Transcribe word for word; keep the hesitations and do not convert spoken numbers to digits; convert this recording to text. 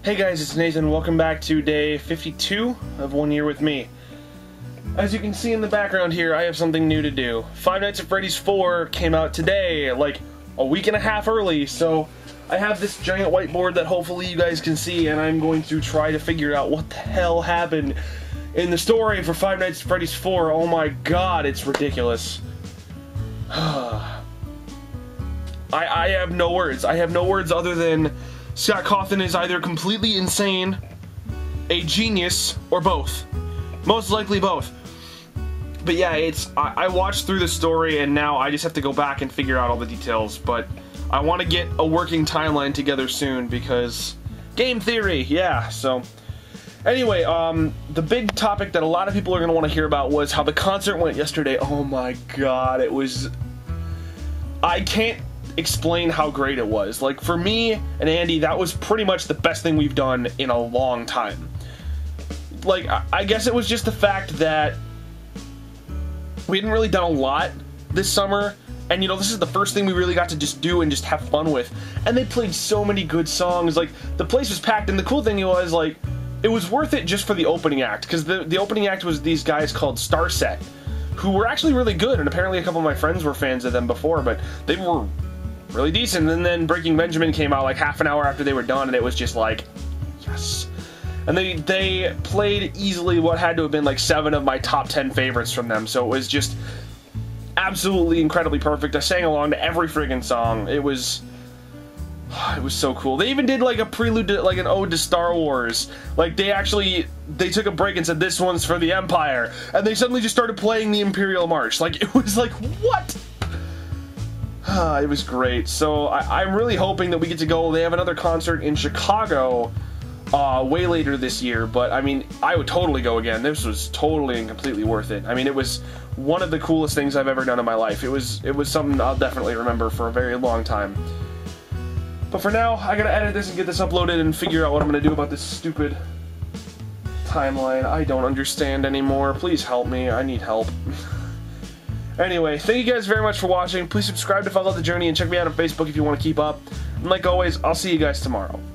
Hey guys, it's Nathan. Welcome back to day fifty-two of One Year With Me. As you can see in the background here, I have something new to do. Five Nights at Freddy's four came out today, like a week and a half early, so I have this giant whiteboard that hopefully you guys can see, and I'm going to try to figure out what the hell happened in the story for Five Nights at Freddy's four. Oh my god, it's ridiculous. I, I have no words. I have no words other than Scott Cawthon is either completely insane, a genius, or both. Most likely both. But yeah, it's I, I watched through the story and now I just have to go back and figure out all the details, but I want to get a working timeline together soon because game theory, yeah, so anyway, um, the big topic that a lot of people are going to want to hear about was how the concert went yesterday. Oh my god, it was... I can't explain how great it was. Like, for me and Andy, that was pretty much the best thing we've done in a long time. Like, I guess it was just the fact that we hadn't really done a lot this summer, and you know, this is the first thing we really got to just do and just have fun with. And they played so many good songs. Like, the place was packed, and the cool thing was, like, it was worth it just for the opening act, because the, the opening act was these guys called Starset, who were actually really good, and apparently a couple of my friends were fans of them before, but they were really decent. And then Breaking Benjamin came out like half an hour after they were done, and it was just like, yes. And they they played easily what had to have been like seven of my top ten favorites from them, so it was just absolutely incredibly perfect. I sang along to every friggin' song. It was it was so cool. They even did like a prelude to, like an ode to Star Wars. Like, they actually they took a break and said, this one's for the Empire, and they suddenly just started playing the Imperial March. Like, it was like, what? It was great. So I, I'm really hoping that we get to go. They have another concert in Chicago uh, way later this year, but I mean, I would totally go again. This was totally and completely worth it. I mean, it was one of the coolest things I've ever done in my life. It was it was something I'll definitely remember for a very long time. But for now, I gotta edit this and get this uploaded and figure out what I'm gonna do about this stupid timeline. I don't understand anymore. Please help me. I need help. Anyway, thank you guys very much for watching. Please subscribe to follow the journey and check me out on Facebook if you want to keep up. And like always, I'll see you guys tomorrow.